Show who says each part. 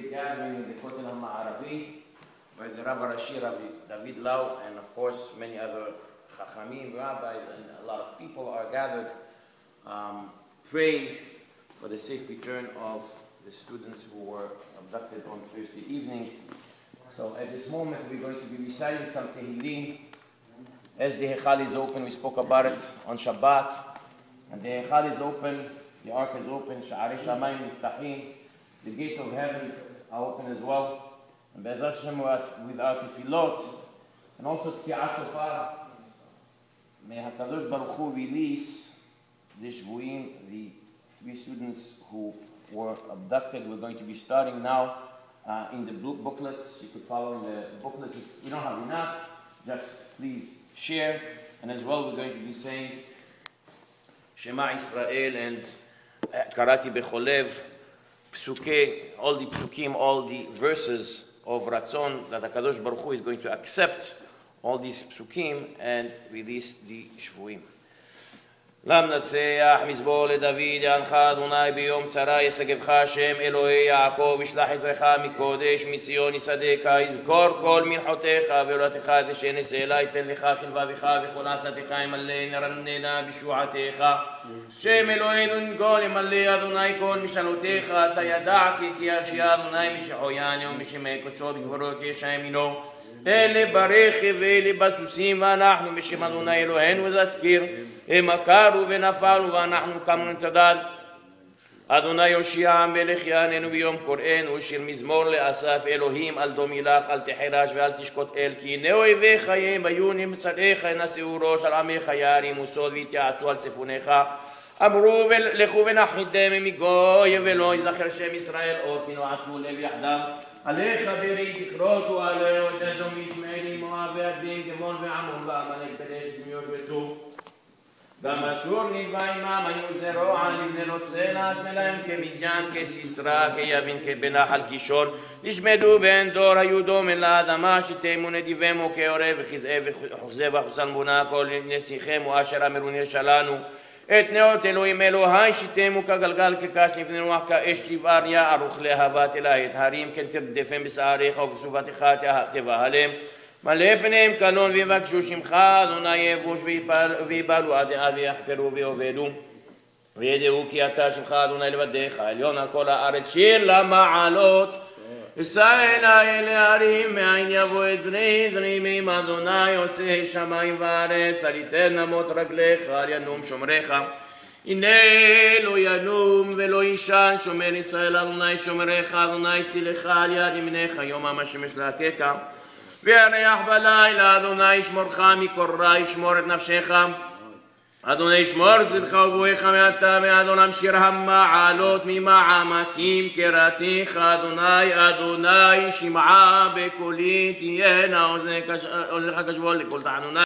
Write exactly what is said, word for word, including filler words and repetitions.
Speaker 1: great gathering in the Kotel HaMa'aravi, where the Rav Rashi, Rav David Lau, and of course many other Chachamim, rabbis, and a lot of people are gathered um, praying for the safe return of the students who were abducted on Thursday evening. So at this moment we're going to be reciting some Tehillim. As the Heichal is open, we spoke about it on Shabbat, and the Heichal is open, the Ark is open, Sha'arei Shamayim Niftachim, the gates of heaven are open as well. And Be'ezrat Hashem with our tefillot, and also Tki'at Shofar, may HaKadosh Baruch Hu release the Shvuim, the three students who were abducted. We're going to be starting now uh, in the booklets. You could follow in the booklets. If we don't have enough, just please share. And as well, we're going to be saying Shema Israel and Karati Becholev, Psuke, all the Psukim, all the verses of Ratzon that HaKadosh Baruch Hu is going to accept all these Psukim and release the Shvuim. למנצח מזמור לדוד יענך אדוני ביום צרה ישגבך השם אלוהי יעקב ישלח עזרך מקודש מציון יסעדך יזכור כל מלחותיך ועולתך את אשר נשאלה ייתן לך חלבבך וכל עצתך ימלא נרננה בשועתך שם אלוהינו נגול ימלא אדוני כל משאלותיך אתה ידעתי כי אשיע אדוני משחויני ומשמי קודשו בגבורות יש ימינו אלה ברכב ואלה בסוסים ואנחנו בשם אדוני אלוהינו ונזכיר הם עקרו ונפלו ואנחנו קמנו נתעודד. אדוני יושיע מלך יעננו ביום קוראנו שיר מזמור לאסף אלוהים אל דומי לך אל תחרש ואל תשקוט אל כי הנה אויביך הם היו נמצאיך נשאו ראש על עמך יערימו סוד ויתייעצו על צפוניך אמרו לכו ונחתם מגוי ולא יזכר שם ישראל עוד כי נועצו לב יחדיו עליך ברי תקרותו עליהו את אדום ישמעאלי מואב ואדמים גבעון ועמון ועמלק קדש דמיוש וצור גם אשור נלווה עמם היו זרוע לבני רוצה נעשה להם כמדיין כסיסרא כיבין כבנחל קישון נשמדו בן דור היו דומן לאדמה שתימו נדיבמו כעורב וכזאב וחוכזה וחוסן בונה כל נציכם ואשר אמרו נרשלנו את נאות אלוהים אלוהי שתימו כגלגל כקש לפני רוח כאש תבעריה ערוך להבת אלי את הרים כן תרדפם בשעריך ובסובתך תבהלם מלא פניהם קלון ויבקשו שמך אדוני יבוש ויבלו עד עד ויחפרו ויעבדו וידעו כי אתה שמך אדוני לבדך עליון על כל הארץ שיר למעלות אשא אלי אל ההרים מאין יבוא עזרי עזרי מעם אדוני עושה שמיים וארץ אל יתן נמות רגליך אל ינום שומריך הנה לא ינום ולא יישן שומר ישראל אדוני שומריך אדוני צילך על יד ימינך יומם השמש להכך וירח בלילה אדוני ישמורך מכל רע ישמור את נפשך אדוני ישמור זרעך ובואך מעתה ועד עולם שיר המעלות ממעמקים קראתיך אדוני אדוני שמעה בקולי תהיינה אוזנך קשבות לכל תחנוני